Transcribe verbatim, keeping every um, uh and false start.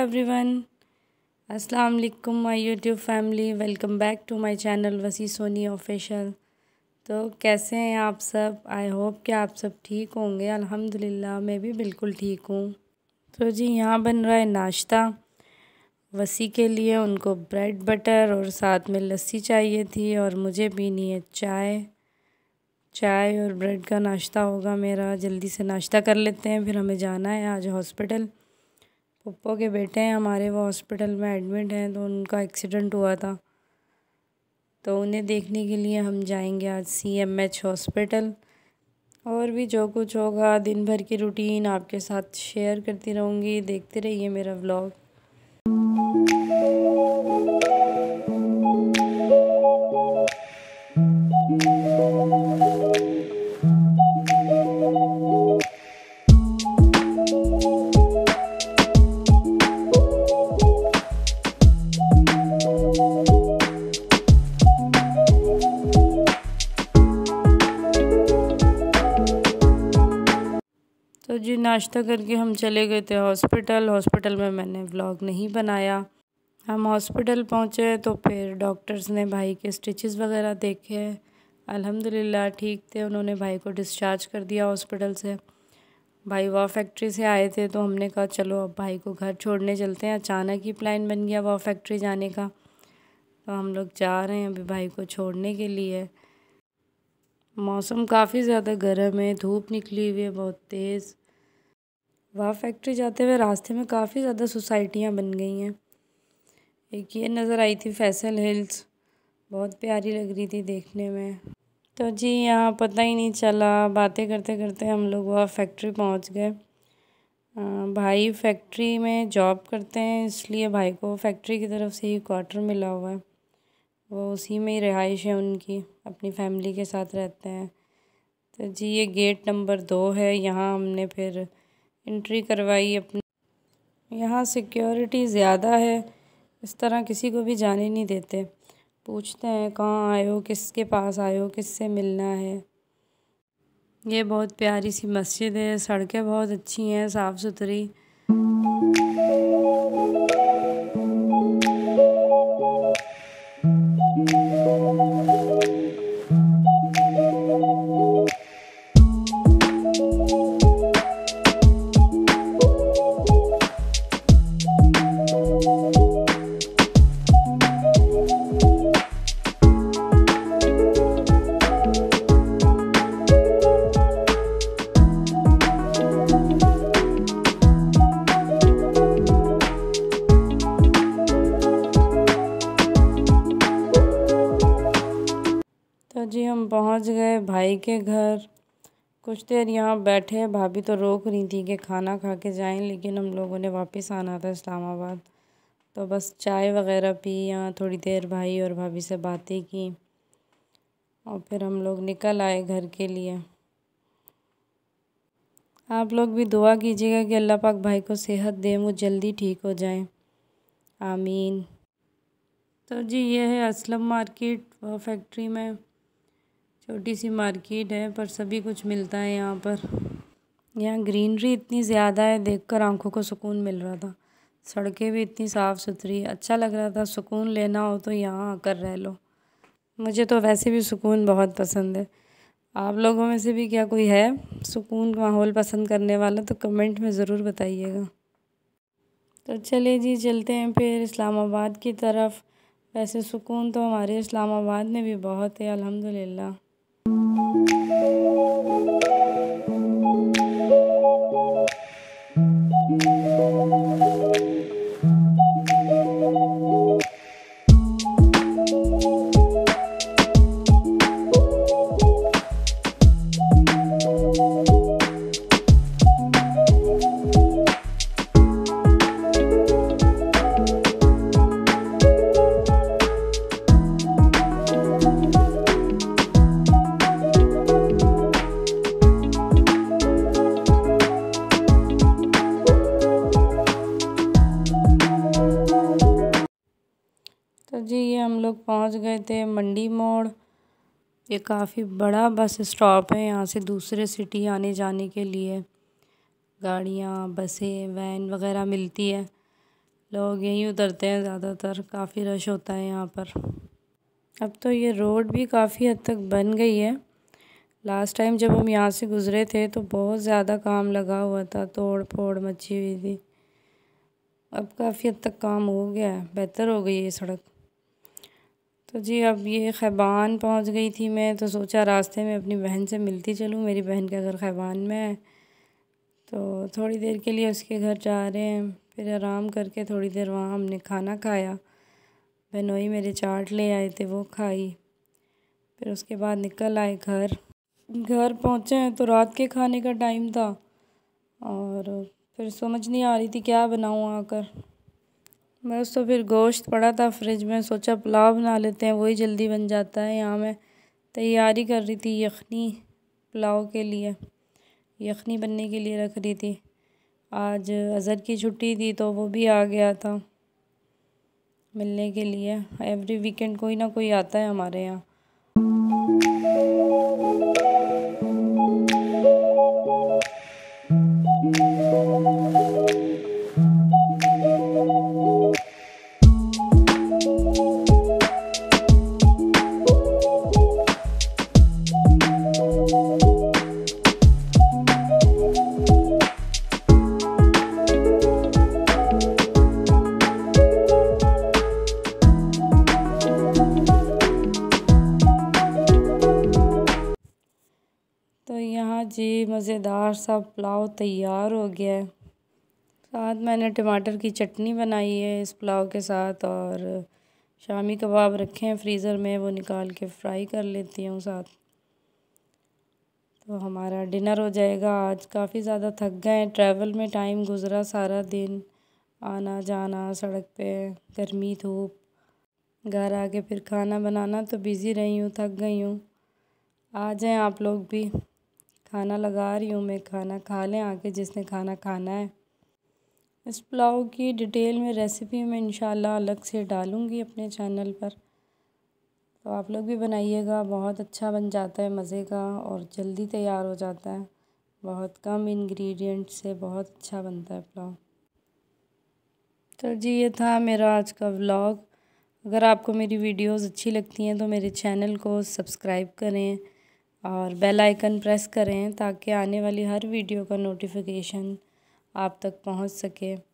Everyone, अस्सलाम वालेकुम my YouTube family. Welcome back to my channel Wasi Soni official. तो कैसे हैं आप सब? आई होप कि आप सब ठीक होंगे। अल्हम्दुलिल्लाह मैं भी बिल्कुल ठीक हूँ। तो जी यहाँ बन रहा है नाश्ता वसी के लिए। उनको ब्रेड बटर और साथ में लस्सी चाहिए थी और मुझे पीनी है चाय। चाय और ब्रेड का नाश्ता होगा मेरा। जल्दी से नाश्ता कर लेते हैं, फिर हमें जाना है आज हॉस्पिटल। पप्पो के बेटे हैं हमारे, वो हॉस्पिटल में एडमिट हैं, तो उनका एक्सीडेंट हुआ था, तो उन्हें देखने के लिए हम जाएंगे आज सी एम एच हॉस्पिटल। और भी जो कुछ होगा दिन भर की रूटीन आपके साथ शेयर करती रहूँगी, देखते रहिए मेरा व्लॉग। तो जी नाश्ता करके हम चले गए थे हॉस्पिटल। हॉस्पिटल में मैंने व्लॉग नहीं बनाया। हम हॉस्पिटल पहुँचे तो फिर डॉक्टर्स ने भाई के स्टिचेस वगैरह देखे। अल्हम्दुलिल्लाह ठीक थे। उन्होंने भाई को डिस्चार्ज कर दिया हॉस्पिटल से। भाई वॉ फैक्ट्री से आए थे, तो हमने कहा चलो अब भाई को घर छोड़ने चलते हैं। अचानक ही प्लान बन गया वॉ फैक्ट्री जाने का, तो हम लोग जा रहे हैं अभी भाई को छोड़ने के लिए। मौसम काफ़ी ज़्यादा गर्म है, धूप निकली हुई है बहुत तेज़। वहाँ फैक्ट्री जाते हुए रास्ते में काफ़ी ज़्यादा सोसाइटियाँ बन गई हैं। एक ये नज़र आई थी फैसल हिल्स, बहुत प्यारी लग रही थी देखने में। तो जी यहाँ पता ही नहीं चला, बातें करते करते हम लोग वहाँ फैक्ट्री पहुँच गए। भाई फैक्ट्री में जॉब करते हैं, इसलिए भाई को फैक्ट्री की तरफ से ही क्वार्टर मिला हुआ है। वो उसी में ही रिहाइश है उनकी, अपनी फैमिली के साथ रहते हैं। तो जी ये गेट नंबर दो है, यहाँ हमने फिर एंट्री करवाई अपनी। यहाँ सिक्योरिटी ज़्यादा है, इस तरह किसी को भी जाने नहीं देते। पूछते हैं कहाँ आए हो, किसके पास आए हो, किससे मिलना है। ये बहुत प्यारी सी मस्जिद है, सड़कें बहुत अच्छी हैं, साफ़ सुथरी। तो जी हम पहुंच गए भाई के घर। कुछ देर यहाँ बैठे, भाभी तो रोक रही थी कि खाना खा के जाएं, लेकिन हम लोगों ने वापस आना था इस्लामाबाद, तो बस चाय वगैरह पी, यहाँ थोड़ी देर भाई और भाभी से बातें की और फिर हम लोग निकल आए घर के लिए। आप लोग भी दुआ कीजिएगा कि अल्लाह पाक भाई को सेहत दे, वो जल्दी ठीक हो जाएं, आमीन। तो जी ये है असलम मार्केट। वह फैक्ट्री में छोटी सी मार्केट है, पर सभी कुछ मिलता है यहाँ पर। यहाँ ग्रीनरी इतनी ज़्यादा है, देखकर आंखों को सुकून मिल रहा था। सड़कें भी इतनी साफ़ सुथरी, अच्छा लग रहा था। सुकून लेना हो तो यहाँ आकर रह लो। मुझे तो वैसे भी सुकून बहुत पसंद है। आप लोगों में से भी क्या कोई है सुकून माहौल पसंद करने वाला, तो कमेंट में ज़रूर बताइएगा। तो चलिए जी चलते हैं फिर इस्लामाबाद की तरफ। वैसे सुकून तो हमारे इस्लामाबाद में भी बहुत है, अल्हम्दुलिल्लाह। तो जी ये हम लोग पहुंच गए थे मंडी मोड़। ये काफ़ी बड़ा बस स्टॉप है, यहाँ से दूसरे सिटी आने जाने के लिए गाड़ियाँ, बसें, वैन वगैरह मिलती है। लोग यहीं उतरते हैं ज़्यादातर, काफ़ी रश होता है यहाँ पर। अब तो ये रोड भी काफ़ी हद तक बन गई है। लास्ट टाइम जब हम यहाँ से गुज़रे थे तो बहुत ज़्यादा काम लगा हुआ था, तोड़ फोड़ मची हुई थी। अब काफ़ी हद तक काम हो गया है, बेहतर हो गई है ये सड़क। तो जी अब ये खैबान पहुँच गई थी मैं, तो सोचा रास्ते में अपनी बहन से मिलती चलूँ। मेरी बहन का घर खैबान में है, तो थोड़ी देर के लिए उसके घर जा रहे हैं। फिर आराम करके थोड़ी देर वहाँ हमने खाना खाया। बहनोई मेरे चाट ले आए थे, वो खाई। फिर उसके बाद निकल आए घर। घर पहुँचे हैं तो रात के खाने का टाइम था और फिर समझ नहीं आ रही थी क्या बनाऊँ आकर। बस तो फिर गोश्त पड़ा था फ्रिज में, सोचा पुलाव बना लेते हैं, वही जल्दी बन जाता है। यहाँ मैं तैयारी कर रही थी यखनी पुलाव के लिए, यखनी बनने के लिए रख रही थी। आज अज़हर की छुट्टी थी तो वो भी आ गया था मिलने के लिए। एवरी वीकेंड कोई ना कोई आता है हमारे यहाँ। तो यहाँ जी मज़ेदार सा पुलाव तैयार हो गया है। साथ मैंने टमाटर की चटनी बनाई है इस पुलाव के साथ, और शामी कबाब रखे हैं फ्रीज़र में, वो निकाल के फ्राई कर लेती हूँ साथ। तो हमारा डिनर हो जाएगा आज। काफ़ी ज़्यादा थक गए हैं, ट्रैवल में टाइम गुज़रा सारा दिन, आना जाना सड़क पे, गर्मी धूप, घर आके फिर खाना बनाना, तो बिज़ी रही हूँ, थक गई हूँ। आ जाएं आप लोग भी, खाना लगा रही हूँ मैं, खाना खा लें आके जिसने खाना खाना है। इस पुलाव की डिटेल में रेसिपी मैं इंशाल्लाह अलग से डालूँगी अपने चैनल पर, तो आप लोग भी बनाइएगा। बहुत अच्छा बन जाता है, मज़े का, और जल्दी तैयार हो जाता है। बहुत कम इंग्रेडिएंट से बहुत अच्छा बनता है पुलाव। तो जी ये था मेरा आज का व्लॉग। अगर आपको मेरी वीडियोस अच्छी लगती हैं तो मेरे चैनल को सब्सक्राइब करें और बेल आइकन प्रेस करें ताकि आने वाली हर वीडियो का नोटिफिकेशन आप तक पहुंच सके।